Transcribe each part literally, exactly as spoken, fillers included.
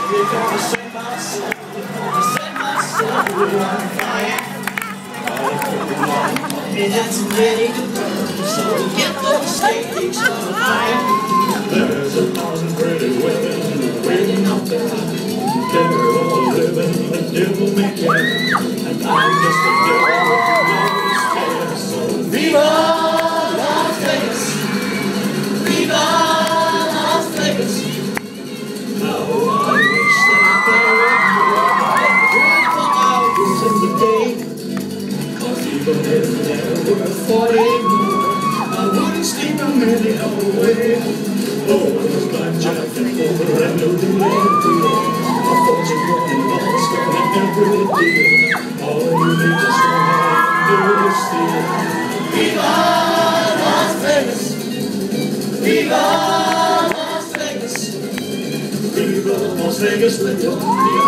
We're gonna set myself, set myself on fire. And that's ready to burn, so get those stakes on fire. There's a thousand pretty women waiting out there. They're all living the devil may care. And I'm just a devil who knows scared. So Viva Las Vegas! Viva Las Vegas! how I wish that there were more hours in the day. Cause even if there were forty more, I wouldn't sleep a minute away. Oh, it was blackjack and poker and no delay. A fortune running lost on every deal. All you need to do is steal. Viva Las Vegas! Viva Las Vegas! Viva Las Vegas with your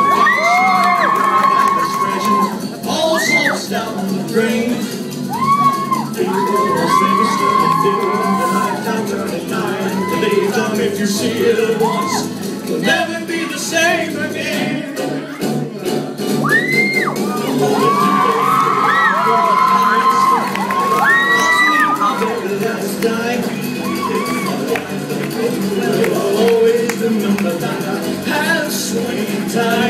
demonstrations. All souls down the drain. Viva Las Vegas till the deal of the night time turning nine. Daytime, if you see it once, Will never be the same again. last time. I'll always remember that I had a swing time.